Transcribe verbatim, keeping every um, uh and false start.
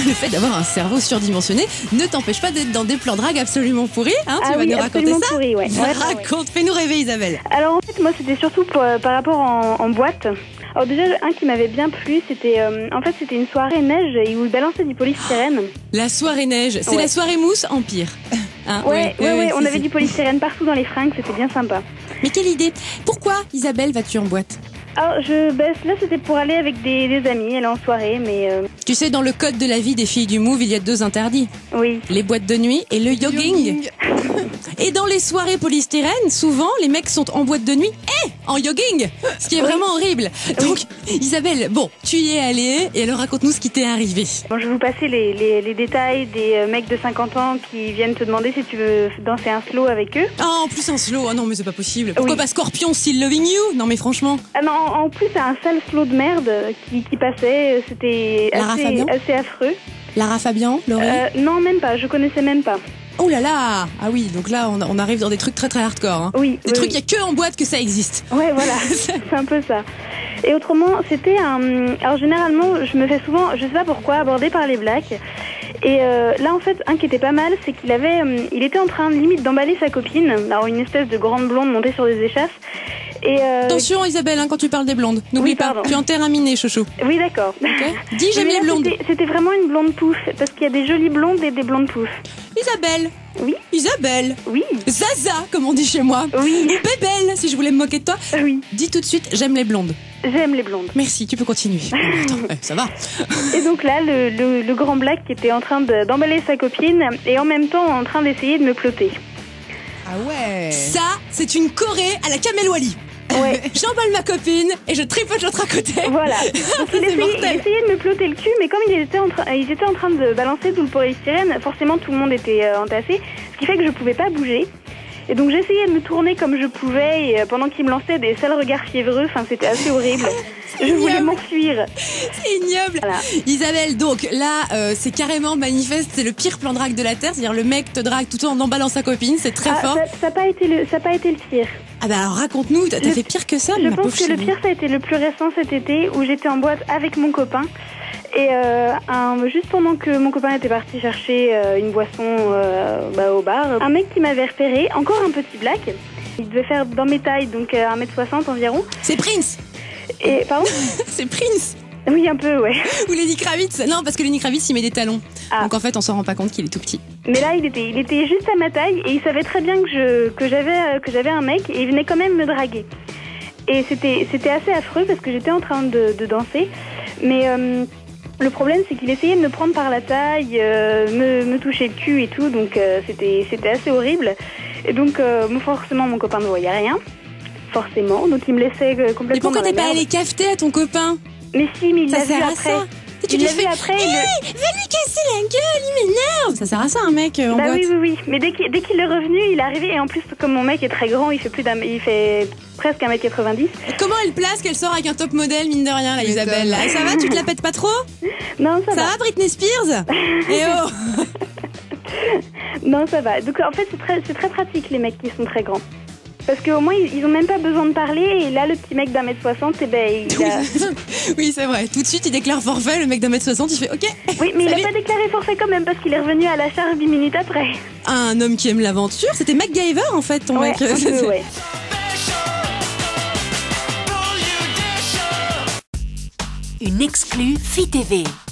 le fait d'avoir un cerveau surdimensionné ne t'empêche pas d'être dans des plans drague absolument pourris, hein, tu ah vas oui, nous raconter ça pourri, ouais. Ouais, Raconte, ouais. fais-nous rêver Isabelle. Alors en fait, moi c'était surtout pour, euh, par rapport en, en boîte. Alors déjà, un qui m'avait bien plu, c'était euh, en fait c'était une soirée neige et où ils balançaient du polystyrène. La soirée neige, c'est ouais. la soirée mousse en pire. Hein, ouais, ouais, ouais, ouais, on si, avait si. du polystyrène partout dans les fringues, c'était bien sympa. Mais quelle idée! Pourquoi, Isabelle, vas-tu en boîte? Alors je, bah, là c'était pour aller avec des, des amis, aller en soirée, mais... Euh... Tu sais, dans le code de la vie des filles du Move, il y a deux interdits. Oui. Les boîtes de nuit et le jogging. Et dans les soirées polystyrène, souvent, les mecs sont en boîte de nuit et en jogging, ce qui est vraiment horrible. Donc, Isabelle, bon, tu y es allée, et alors raconte-nous ce qui t'est arrivé. Bon, je vais vous passer les, les, les détails des mecs de cinquante ans qui viennent te demander si tu veux danser un slow avec eux. Ah, en plus un slow, ah non mais c'est pas possible. Pourquoi oui. pas Scorpion, Still Loving You? Non mais franchement. Ah non, en, en plus c'est un sale slow de merde qui, qui passait, c'était assez, assez affreux. Lara Fabian, Laurie euh, Non, même pas, je connaissais même pas. Oh là là! Ah oui, donc là on, on arrive dans des trucs très très hardcore. Hein. Oui. Des oui, trucs, il oui. n'y a que en boîte que ça existe. Ouais, voilà, c'est un peu ça. Et autrement, c'était un... Alors généralement, je me fais souvent, je sais pas pourquoi, aborder par les blacks. Et euh, là, en fait, un qui était pas mal, c'est qu'il avait, euh, il était en train limite d'emballer sa copine, alors une espèce de grande blonde montée sur des échasses. Et euh... Attention Isabelle, hein, quand tu parles des blondes, n'oublie oui, pas, tu enterres un miné, chouchou. Oui, d'accord. Okay. Dis j'aime les blondes. C'était vraiment une blonde pouffe, parce qu'il y a des jolies blondes et des blondes poufs. Isabelle. Oui. Isabelle. Oui. Zaza, comme on dit chez moi. Oui. Bébelle, si je voulais me moquer de toi. Oui. Dis tout de suite, j'aime les blondes. J'aime les blondes. Merci, tu peux continuer. Attends, ça va. Et donc là, le, le, le grand black qui était en train d'emballer sa copine et en même temps en train d'essayer de me ploter. Ah ouais. Ça, c'est une Corée à la Kamel Wally. Ouais. J'emballe ma copine et je tripote l'autre à côté. Voilà. Donc il, essayait, il essayait de me ploter le cul, mais comme il était en train, ils étaient en train de balancer tout le polystyrène, forcément tout le monde était euh, entassé, ce qui fait que je pouvais pas bouger. Et donc j'essayais de me tourner comme je pouvais et euh, pendant qu'il me lançait des sales regards fiévreux, enfin c'était assez horrible. Je voulais m'enfuir. C'est ignoble. Voilà. Isabelle, donc là, euh, c'est carrément manifeste, c'est le pire plan drague de la Terre, c'est-à-dire le mec te drague tout en emballant sa copine, c'est très ah, fort. Ça n'a pas été le, ça a pas été le pire. Ah bah alors raconte-nous, t'as fait pire que ça, Je ma pense que chérie. le pire ça a été le plus récent cet été où j'étais en boîte avec mon copain. Et euh, un, juste pendant que mon copain était parti chercher euh, une boisson euh, bah, au bar, un mec qui m'avait repéré, encore un petit black, il devait faire dans mes tailles, donc euh, un mètre soixante environ. C'est Prince. Et pardon. C'est Prince. Oui, un peu, ouais. Ou Lenny Kravitz. Non, parce que Lenny Kravitz, il met des talons. Ah. Donc en fait, on s'en rend pas compte qu'il est tout petit. Mais là, il était, il était juste à ma taille et il savait très bien que je, que j'avais, que j'avais un mec et il venait quand même me draguer. Et c'était, c'était assez affreux parce que j'étais en train de, de danser, mais euh, le problème, c'est qu'il essayait de me prendre par la taille, euh, me, me toucher le cul et tout, donc euh, c'était, c'était assez horrible. Et donc, euh, forcément, mon copain ne voyait rien, forcément, donc il me laissait euh, complètement. Mais pourquoi dans la t'es pas merde. allé cafeter à ton copain? Mais si, mais il ça l'a vu sert à après. ça. Et tu il lui l'a fais vu après. Hey, il... va lui casser la gueule, il m'énerve. Ça sert à ça un mec euh, en bah boîte. oui, oui, oui. Mais dès qu'il, dès qu'il est revenu, il est arrivé et en plus, comme mon mec est très grand, il fait plus d'un, il fait presque un mètre quatre-vingt-dix. Comment elle place qu'elle sort avec un top modèle, mine de rien, là, Isabelle là. Ça va, tu te la pètes pas trop? Non, ça, ça va. va, Britney Spears? Eh oh. Non, ça va. Donc en fait, c'est très, c'est très pratique les mecs qui sont très grands. Parce qu'au moins, ils ont même pas besoin de parler. Et là, le petit mec d'un mètre soixante, eh ben, il a... Oui, c'est vrai. Tout de suite, il déclare forfait. Le mec d'un mètre soixante, il fait OK. Oui, mais Salut. il a pas déclaré forfait quand même parce qu'il est revenu à la charge dix minutes après. Un homme qui aime l'aventure. C'était MacGyver, en fait, ton ouais, mec. Un peu, ouais. Une exclue Fi T V.